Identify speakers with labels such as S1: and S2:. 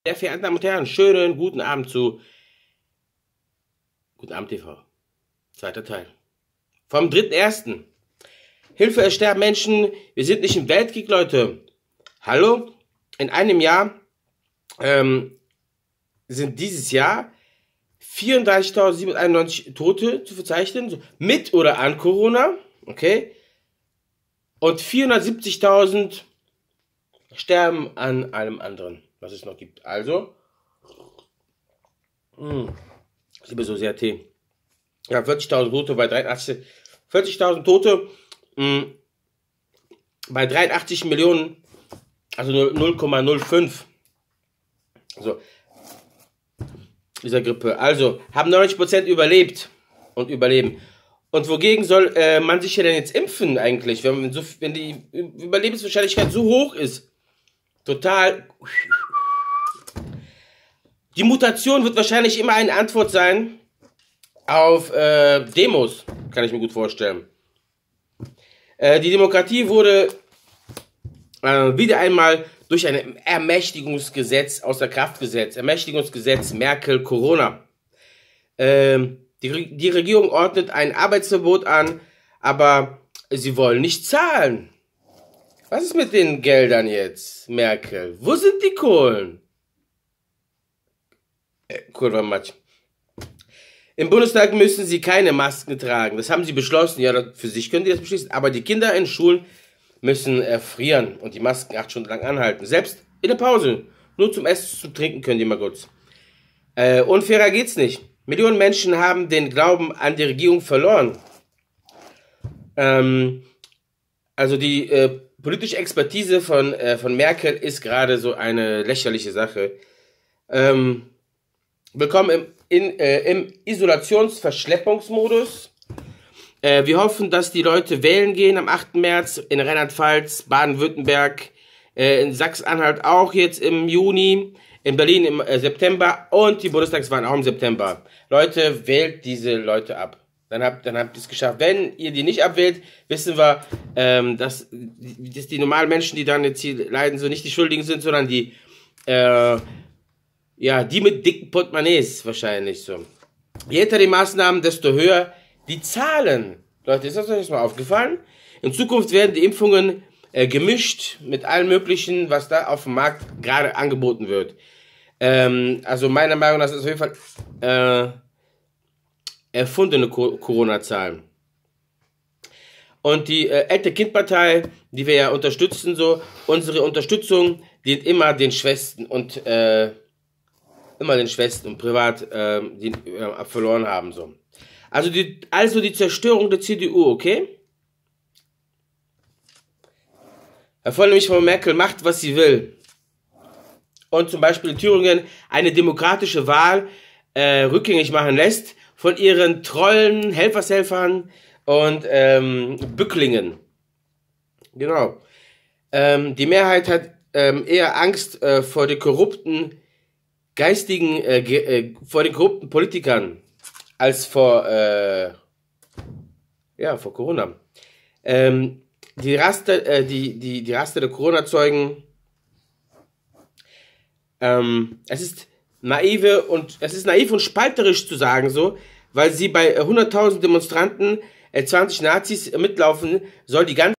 S1: Sehr verehrten Damen und Herren, schönen guten Abend zu Guten Abend TV. Zweiter Teil. Vom 3.1. Hilfe, es sterben Menschen. Wir sind nicht im Weltkrieg, Leute. Hallo? In einem Jahr sind dieses Jahr 34.791 Tote zu verzeichnen, so mit oder an Corona, okay? Und 470.000 sterben an allem anderen, was es noch gibt. Also, ich liebe so sehr Tee. Ja, 40.000 Tote bei 83, 40.000 Tote bei 83 Millionen, also 0,05. Also, dieser Grippe. Also, haben 90% überlebt und überleben. Und wogegen soll man sich ja denn jetzt impfen eigentlich, wenn die Überlebenswahrscheinlichkeit so hoch ist? Total. Die Mutation wird wahrscheinlich immer eine Antwort sein auf Demos, kann ich mir gut vorstellen. Die Demokratie wurde wieder einmal durch ein Ermächtigungsgesetz außer Kraft gesetzt. Ermächtigungsgesetz Merkel Corona. Die Regierung ordnet ein Arbeitsverbot an, aber sie wollen nicht zahlen. Was ist mit den Geldern jetzt, Merkel? Wo sind die Kohlen? Kurva-Matsch. Im Bundestag müssen sie keine Masken tragen. Das haben sie beschlossen. Ja, für sich können die das beschließen. Aber die Kinder in Schulen müssen erfrieren und die Masken 8 Stunden lang anhalten. Selbst in der Pause. Nur zum Essen, zum Trinken können die mal kurz. Unfairer geht's nicht. Millionen Menschen haben den Glauben an die Regierung verloren. Also die politische Expertise von Merkel ist gerade so eine lächerliche Sache. Willkommen im Isolationsverschleppungsmodus. Wir hoffen, dass die Leute wählen gehen am 8. März in Rheinland-Pfalz, Baden-Württemberg, in Sachsen-Anhalt auch jetzt im Juni, in Berlin im September und die Bundestagswahlen auch im September. Leute, wählt diese Leute ab. Dann habt ihr es geschafft. Wenn ihr die nicht abwählt, wissen wir, dass die normalen Menschen, die dann jetzt hier leiden, so nicht die Schuldigen sind, sondern die, die mit dicken Portemonnaies wahrscheinlich so. Je älter die Maßnahmen, desto höher die Zahlen. Leute, ist das euch mal aufgefallen? In Zukunft werden die Impfungen gemischt mit allem Möglichen, was da auf dem Markt gerade angeboten wird. Also meiner Meinung nach ist es auf jeden Fall erfundene Corona-Zahlen. Und die Eltern-Kind-Partei, die wir ja unterstützen, so, unsere Unterstützung dient immer den Schwächsten und privat die verloren haben, so. Also die Zerstörung der CDU, okay? Nämlich Frau Merkel macht, was sie will. Und zum Beispiel in Thüringen eine demokratische Wahl rückgängig machen lässt von ihren Trollen, Helfershelfern und Bücklingen. Genau. Die Mehrheit hat eher Angst vor den korrupten vor den korrupten Politikern als vor Corona. Die Raster der Corona-Zeugen, es ist naiv und spalterisch zu sagen so, weil sie bei 100.000 Demonstranten 20 Nazis mitlaufen, soll die ganze